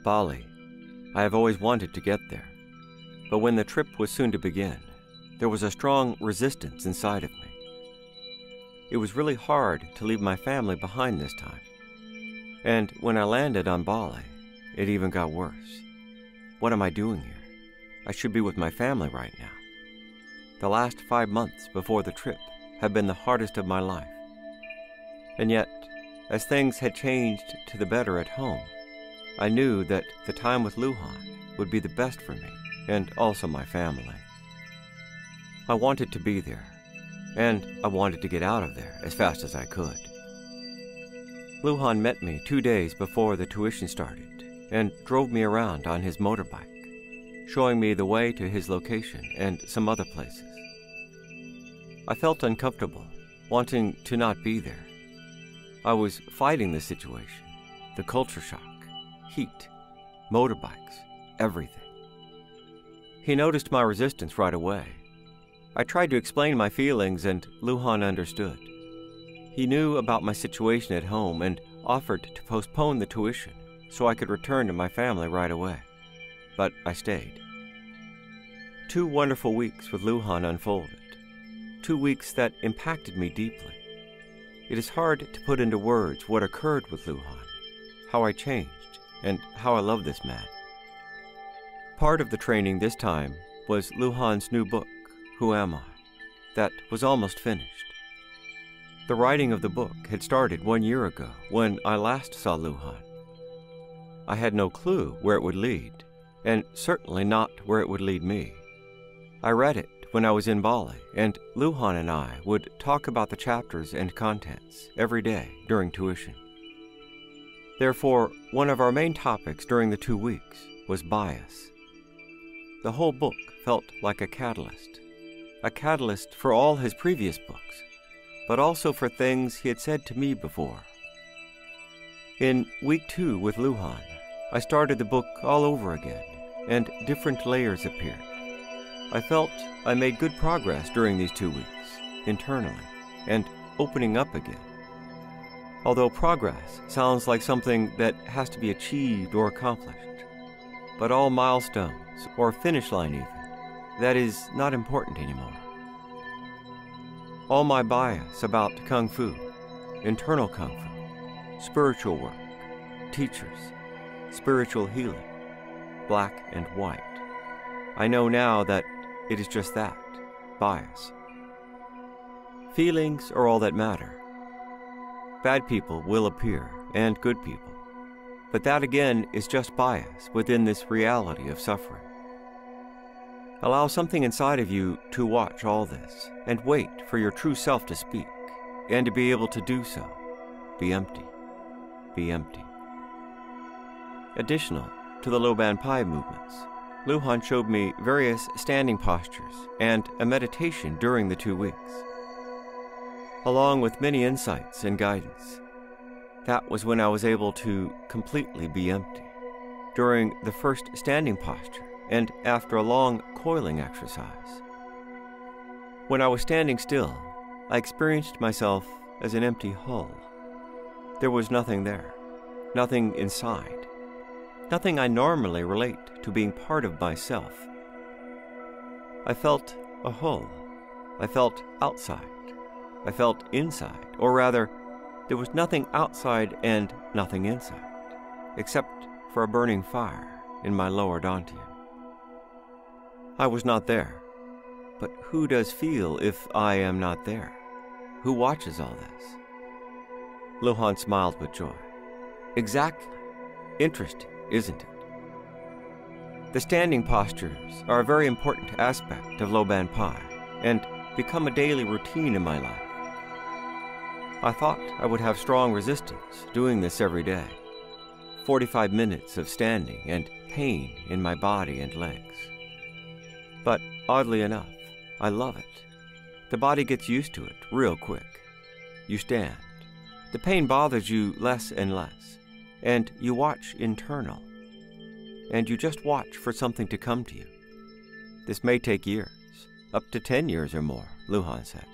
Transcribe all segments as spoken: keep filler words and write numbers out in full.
Bali. I have always wanted to get there, but when the trip was soon to begin, there was a strong resistance inside of me. It was really hard to leave my family behind this time, and when I landed on Bali, it even got worse. What am I doing here? I should be with my family right now. The last five months before the trip have been the hardest of my life. And yet, as things had changed to the better at home, I knew that the time with Luhan would be the best for me and also my family. I wanted to be there, and I wanted to get out of there as fast as I could. Luhan met me two days before the tuition started and drove me around on his motorbike, showing me the way to his location and some other places. I felt uncomfortable, wanting to not be there. I was fighting the situation, the culture shock, heat, motorbikes, everything. He noticed my resistance right away. I tried to explain my feelings and Luhan understood. He knew about my situation at home and offered to postpone the tuition so I could return to my family right away. But I stayed. Two wonderful weeks with Luhan unfolded. Two weeks that impacted me deeply. It is hard to put into words what occurred with Luhan, how I changed, and how I love this man. Part of the training this time was Luhan's new book, Who Am I?, that was almost finished. The writing of the book had started one year ago when I last saw Luhan. I had no clue where it would lead, and certainly not where it would lead me. I read it when I was in Bali, and Luhan and I would talk about the chapters and contents every day during tuition. Therefore, one of our main topics during the two weeks was bias. The whole book felt like a catalyst, a catalyst for all his previous books, but also for things he had said to me before. In week two with Luhan, I started the book all over again, and different layers appeared. I felt I made good progress during these two weeks, internally, and opening up again. Although progress sounds like something that has to be achieved or accomplished, but all milestones, or finish line even, that is not important anymore. All my bias about Kung Fu, internal Kung Fu, spiritual work, teachers, spiritual healing, black and white, I know now that it is just that, bias. Feelings are all that matter. Bad people will appear, and good people. But that again is just bias within this reality of suffering. Allow something inside of you to watch all this, and wait for your true self to speak, and to be able to do so. Be empty. Be empty. Additional to the Loban Pai movements, Luhan showed me various standing postures and a meditation during the two weeks, along with many insights and guidance. That was when I was able to completely be empty, during the first standing posture and after a long coiling exercise. When I was standing still, I experienced myself as an empty hull. There was nothing there, nothing inside, nothing I normally relate to being part of myself. I felt a hull. I felt outside. I felt inside, or rather, there was nothing outside and nothing inside, except for a burning fire in my lower dantian. I was not there, but who does feel if I am not there? Who watches all this? Luhan smiled with joy. Exactly. Interesting, isn't it? The standing postures are a very important aspect of Loban Pai and become a daily routine in my life. I thought I would have strong resistance doing this every day. forty-five minutes of standing and pain in my body and legs. But oddly enough, I love it. The body gets used to it real quick. You stand. The pain bothers you less and less, and you watch internal. And you just watch for something to come to you. This may take years, up to ten years or more, Luhan said.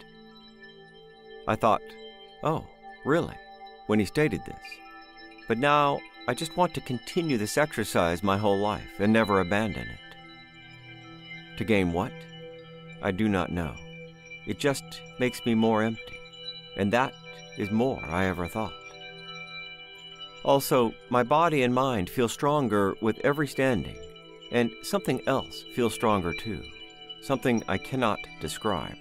I thought, oh, really, when he stated this. But now I just want to continue this exercise my whole life and never abandon it. To gain what? I do not know. It just makes me more empty, and that is more I ever thought. Also, my body and mind feel stronger with every standing, and something else feels stronger too, something I cannot describe.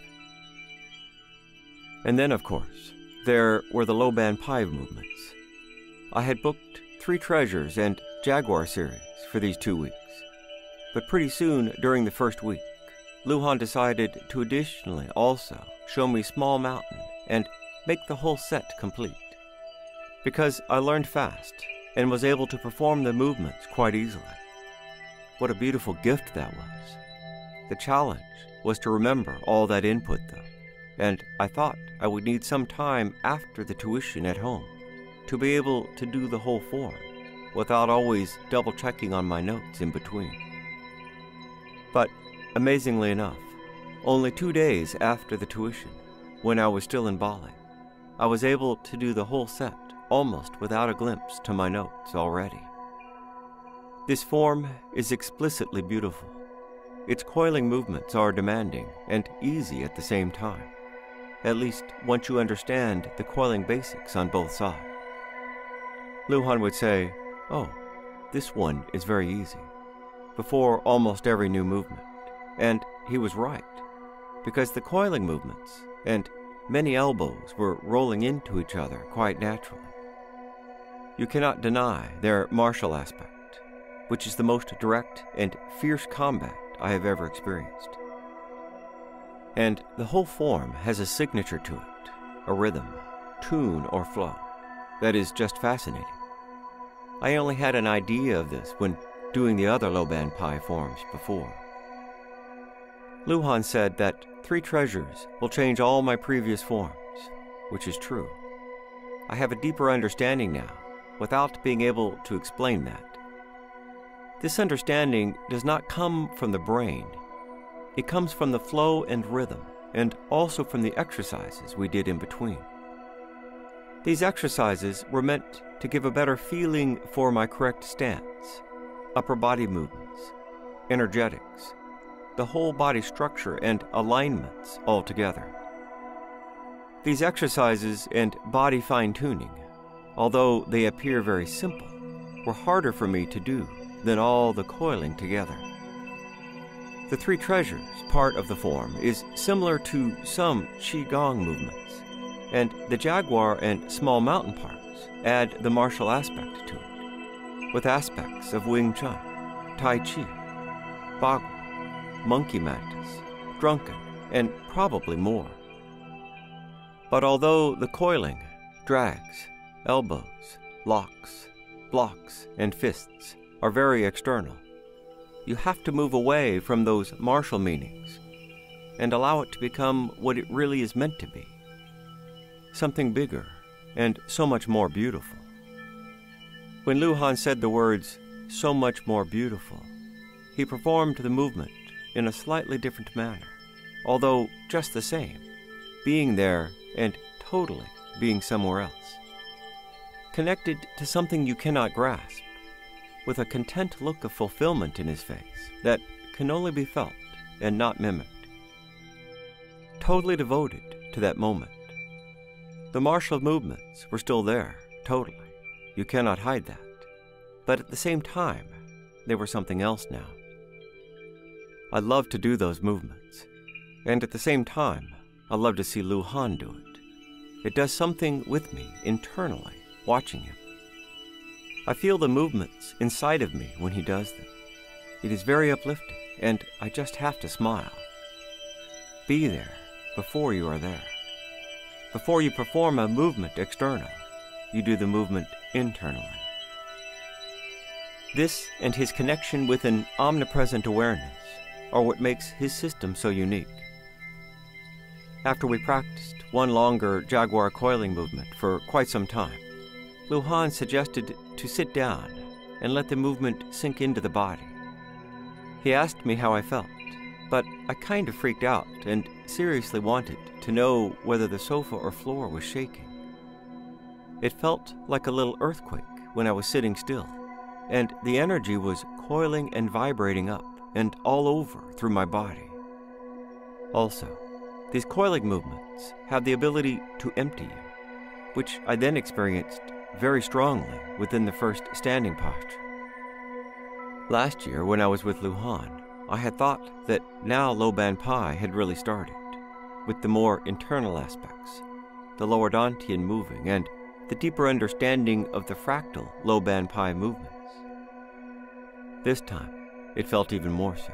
And then, of course, there were the Loban Pai movements. I had booked Three Treasures and Jaguar series for these two weeks, but pretty soon during the first week, Luhan decided to additionally also show me Small Mountain and make the whole set complete. Because I learned fast and was able to perform the movements quite easily. What a beautiful gift that was. The challenge was to remember all that input though, and I thought I would need some time after the tuition at home to be able to do the whole form without always double-checking on my notes in between. But amazingly enough, only two days after the tuition, when I was still in Bali, I was able to do the whole set almost without a glimpse to my notes already. This form is explicitly beautiful. Its coiling movements are demanding and easy at the same time, at least once you understand the coiling basics on both sides. Luhan would say, "Oh, this one is very easy," before almost every new movement. And he was right, because the coiling movements and many elbows were rolling into each other quite naturally. You cannot deny their martial aspect, which is the most direct and fierce combat I have ever experienced. And the whole form has a signature to it, a rhythm, tune, or flow, that is just fascinating. I only had an idea of this when doing the other Loban Pai forms before. Luhan said that Three Treasures will change all my previous forms, which is true. I have a deeper understanding now, without being able to explain that. This understanding does not come from the brain. It comes from the flow and rhythm, and also from the exercises we did in between. These exercises were meant to give a better feeling for my correct stance, upper body movements, energetics, the whole body structure and alignments altogether. These exercises and body fine-tuning, although they appear very simple, were harder for me to do than all the coiling together. The Three Treasures part of the form is similar to some Qigong movements, and the Jaguar and Small Mountain parts add the martial aspect to it, with aspects of Wing Chun, Tai Chi, Bagua, Monkey Mantis, Drunken, and probably more. But although the coiling, drags, elbows, locks, blocks, and fists are very external, you have to move away from those martial meanings and allow it to become what it really is meant to be, something bigger and so much more beautiful. When Luhan said the words, "so much more beautiful," he performed the movement in a slightly different manner, although just the same, being there and totally being somewhere else. Connected to something you cannot grasp, with a content look of fulfillment in his face that can only be felt and not mimicked. Totally devoted to that moment. The martial movements were still there, totally. You cannot hide that. But at the same time, they were something else now. I love to do those movements, and at the same time, I love to see Luhan do it. It does something with me internally, watching him. I feel the movements inside of me when he does them. It is very uplifting, and I just have to smile. Be there before you are there. Before you perform a movement external, you do the movement internally. This and his connection with an omnipresent awareness are what makes his system so unique. After we practiced one longer Jaguar coiling movement for quite some time, Luhan suggested to sit down and let the movement sink into the body. He asked me how I felt, but I kind of freaked out and seriously wanted to know whether the sofa or floor was shaking. It felt like a little earthquake when I was sitting still, and the energy was coiling and vibrating up and all over through my body. Also, these coiling movements have the ability to empty you, which I then experienced very strongly within the first standing posture. Last year, when I was with Luhan, I had thought that now Loban Pai had really started, with the more internal aspects, the lower Dantian moving, and the deeper understanding of the fractal Loban Pai movements. This time, it felt even more so.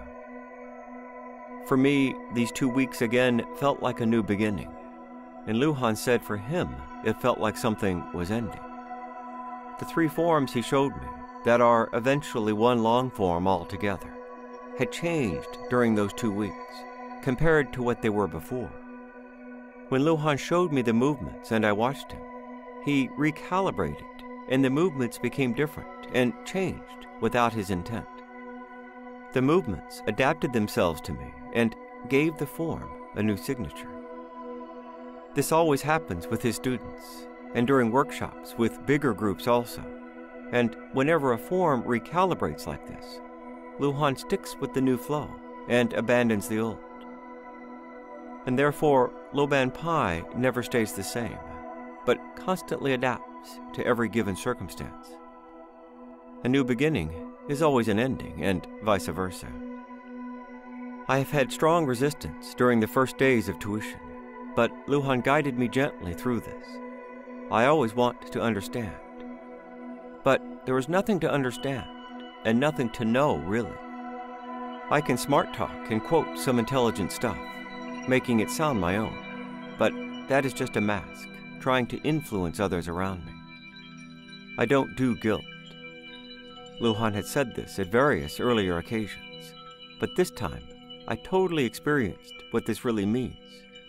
For me, these two weeks again felt like a new beginning, and Luhan said for him it felt like something was ending. The three forms he showed me, that are eventually one long form altogether, had changed during those two weeks compared to what they were before. When Luhan showed me the movements and I watched him, he recalibrated and the movements became different and changed without his intent. The movements adapted themselves to me and gave the form a new signature. This always happens with his students and during workshops with bigger groups also. And whenever a form recalibrates like this, Luhan sticks with the new flow and abandons the old. And therefore, Loban Pai never stays the same, but constantly adapts to every given circumstance. A new beginning is always an ending, and vice versa. I have had strong resistance during the first days of tuition, but Luhan guided me gently through this. I always want to understand. But there is nothing to understand, and nothing to know, really. I can smart talk and quote some intelligent stuff, making it sound my own, but that is just a mask, trying to influence others around me. I don't do guilt. Luhan had said this at various earlier occasions, but this time I totally experienced what this really means.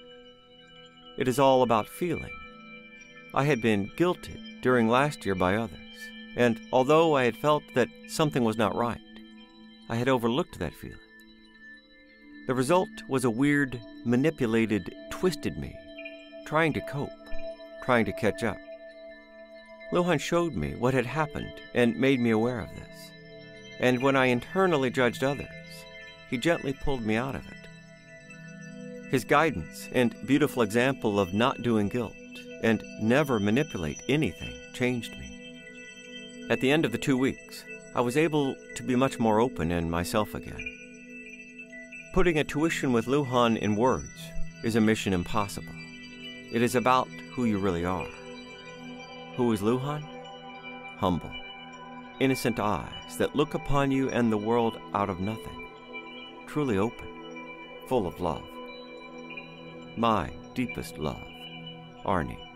It is all about feeling. I had been guilted during last year by others, and although I had felt that something was not right, I had overlooked that feeling. The result was a weird, manipulated, twisted me, trying to cope, trying to catch up. Luhan showed me what had happened and made me aware of this, and when I internally judged others, he gently pulled me out of it. His guidance and beautiful example of not doing guilt and never manipulate anything changed me. At the end of the two weeks, I was able to be much more open and myself again. Putting a tuition with Luhan in words is a mission impossible. It is about who you really are. Who is Luhan? Humble, innocent eyes that look upon you and the world out of nothing. Truly open, full of love. My deepest love, Arnie.